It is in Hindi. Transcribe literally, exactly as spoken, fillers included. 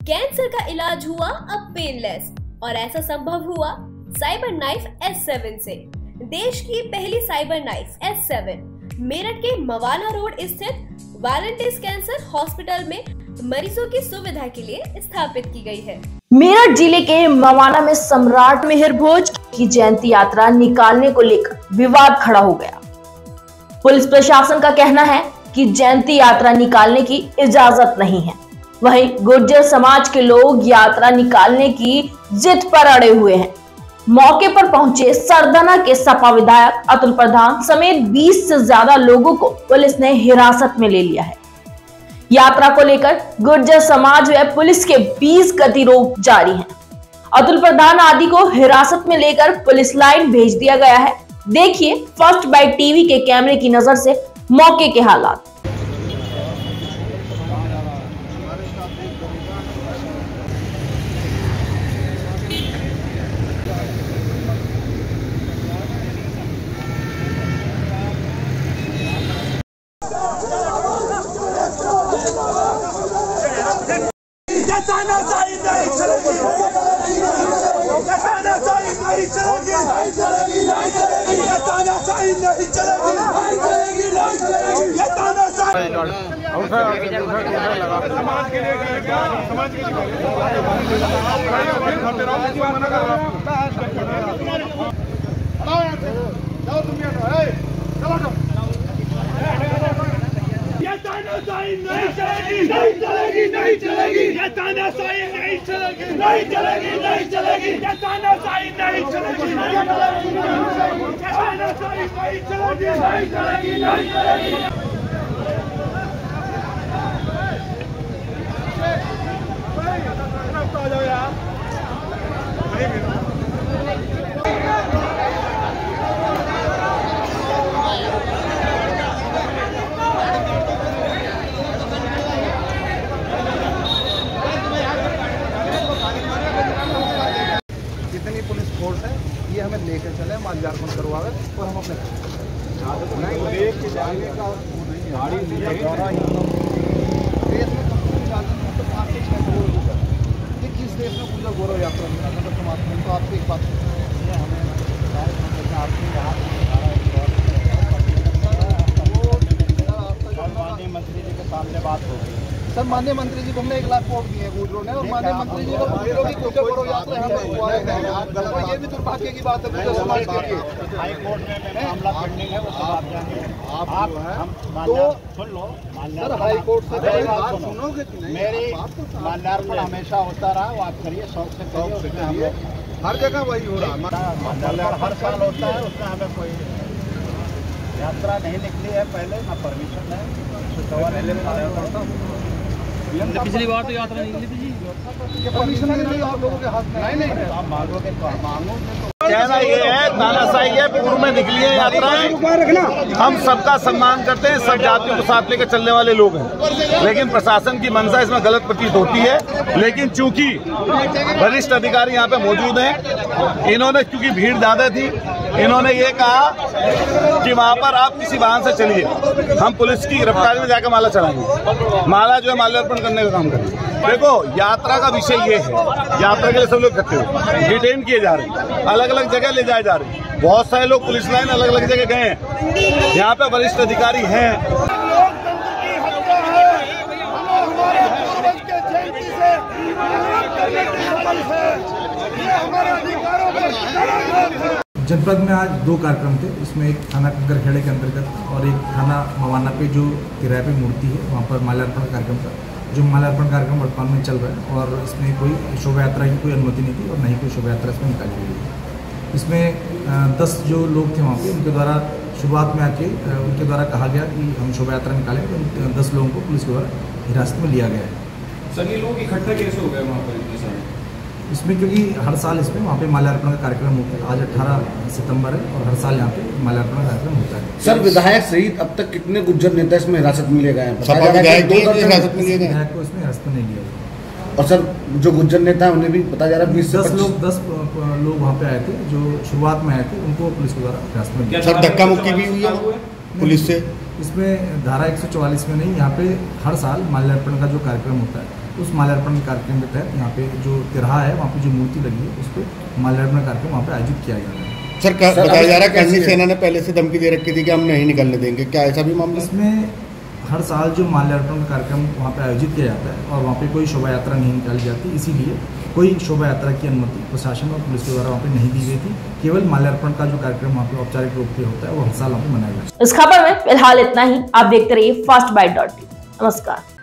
कैंसर का इलाज हुआ अब पेनलेस और ऐसा संभव हुआ साइबर नाइफ एस सेवन से। देश की पहली cyber knife S seven Meerut के मवाना रोड स्थित वालंटिस कैंसर हॉस्पिटल में मरीजों की सुविधा के लिए स्थापित की गई है। मेरठ जिले के मवाना में सम्राट मिहिर भोज की जयंती यात्रा निकालने को लेकर विवाद खड़ा हो गया। पुलिस प्रशासन का कहना है कि जयंती यात्रा निकालने की इजाजत नहीं है। वहीं गुर्जर समाज के लोग यात्रा निकालने की जिद पर अड़े हुए हैं। मौके पर पहुंचे सरदाना के सपा विधायक अतुल प्रधान समेत बीस से ज्यादा लोगों को पुलिस ने हिरासत में ले लिया है। यात्रा को लेकर गुर्जर समाज व पुलिस के बीच गतिरोध जारी है। अतुल प्रधान आदि को हिरासत में लेकर पुलिस लाइन भेज दिया गया है। देखिए फर्स्ट बाइट टीवी के कैमरे की नजर से मौके के हालात। तानाशाही नहीं चलेगी, तानाशाही नहीं चलेगी, नहीं चलेगी, ये तानाशाही नहीं चलेगी, नहीं चलेगी, नहीं चलेगी, ये तानाशाही। समाज के लिए क्या? समाज के लिए जाओ तुम यहाँ, चलो तानाशाही नहीं चलेगी, नहीं चलेगी, नहीं चलेगी, ये तानाशाही नहीं चलेगी, नहीं चलेगी, नहीं चलेगी, ये तानाशाही नहीं चलेगी, नहीं चलेगी, तानाशाही नहीं चलेगी, नहीं चलेगी, नहीं चलेगी। आ जाओ यार। जितनी पुलिस फोर्स है ये हमें लेकर चले माल्यार्पण करवावे और हम अपने देश के जाने का गाड़ी देश में पाँच से छह करोड़ रुपये ये किस देश में पूजा गौरव यात्रा निकालना तो समाज तो आपको एक बात आपके मंत्री जी के सामने बात होगी। सर माननीय मंत्री जी को हमने एक लाख वोट दिए गुजरों ने और माननीय मंत्री जी को गुजरों की पूजा करो यात्रा हम लोग हुआ है और ये भी दुर्भाग्य की बात है पूजा समाज के लिए। हाई कोर्ट में मामला पेंडिंग है वो सब आप जानिए। आप तो सुन लो सर हाई कोर्ट से बात सुनोगे कि नहीं? मेरी माल्यार्पण हमेशा होता रहा वो आप करिए शौक से करिए। हर जगह वही हो रहा है, हर साल होता है उसमें हमें कोई यात्रा नहीं निकली है पहले ना परमिशन है। पिछली बार तो यात्रा निकली थी जी, परमिशन नहीं आप लोगों के हाथ में नहीं नहीं आप मांगोगे तो मांगो। कहना ये है तानाशाही है, पूर्व में निकली है यात्राएं। हम सबका सम्मान करते हैं, सब जातियों को साथ लेकर चलने वाले लोग हैं, लेकिन प्रशासन की मंशा इसमें गलत प्रतीत होती है। लेकिन चूंकि वरिष्ठ अधिकारी यहाँ पे मौजूद हैं, इन्होंने चूंकि भीड़ ज्यादा थी, इन्होंने ये कहा कि वहाँ पर आप किसी वाहन से चलिए, हम पुलिस की गिरफ्तारी में जाकर माला चढ़ाएंगे। माला जो है माल्यार्पण करने का काम करेंगे। देखो यात्रा का विषय ये है, यात्रा के लिए सब लोग इकट्ठे हुए डिटेन किए जा रहे हैं, अलग अलग जगह ले जाए जा रहे हैं। बहुत सारे लोग पुलिस लाइन अलग अलग जगह गए हैं, यहाँ पे वरिष्ठ अधिकारी हैं। जनपद में आज दो कार्यक्रम थे, इसमें एक थाना कंकरखेड़े के अंतर्गत और एक थाना मवाना पे जो किराए पे मूर्ति है वहाँ पर माल्यार्पण कार्यक्रम था। जो माल्यार्पण कार्यक्रम वर्तमान में चल रहा है और इसमें कोई शोभा यात्रा की कोई अनुमति नहीं थी और न ही कोई शोभा यात्रा इसमें निकाली गई है। इसमें दस जो लोग थे वहाँ पे उनके द्वारा शुरुआत में आके उनके द्वारा कहा गया कि हम शोभा यात्रा निकालें, तो दस लोगों को पुलिस के द्वारा हिरासत में लिया गया है। सर ये लोग इकट्ठा कैसे हो गए वहाँ पर इतने सारे? इसमें क्योंकि हर साल इसमें वहाँ पे माल्यार्पण का कार्यक्रम होता है। आज अठारह सितंबर है और हर साल यहाँ पे माल्यार्पण का कार्यक्रम होता है। सर विधायक सहित अब तक कितने गुर्जर नेता इसमें हिरासत में लिए गए हैं? विधायक को इसमें हिरासत में नहीं लिया गया। और सर जो गुर्जर नेता है उन्हें भी पता जा रहा है बीस दस लोग दस लोग वहाँ पे आए थे जो शुरुआत में आए थे, उनको पुलिस के द्वारा हिरासत में। सर धक्का मुक्की भी हुई है पुलिस से? इसमें धारा एक सौ चौवालीस में नहीं, यहाँ पे हर साल माल्यार्पण का जो कार्यक्रम होता है उस माल्यार्पण कार्यक्रम के तहत यहाँ पे जो तिरहा है वहाँ पे जो मूर्ति लगी है उस पर माल्यार्पण कार्यक्रम वहाँ पे आयोजित किया जा रहा है। सर बताया जा रहा है कर्मी सेना ने पहले से धमकी दे रखी थी कि हम नहीं निकलने देंगे, क्या ऐसा भी मामला? इसमें हर साल जो माल्यार्पण कार्यक्रम वहाँ पे आयोजित किया जाता है और वहाँ पे कोई शोभा यात्रा नहीं निकाली जाती, इसीलिए कोई शोभा यात्रा की अनुमति प्रशासन और पुलिस के द्वारा वहाँ पे नहीं दी गई थी। केवल माल्यार्पण का जो कार्यक्रम वहाँ पे औपचारिक रूप से होता है वो हर साल वहाँ पे मनाया जाता है। इस खबर में फिलहाल इतना ही। आप देखते रहिए फास्ट बाइट डॉट टी। नमस्कार।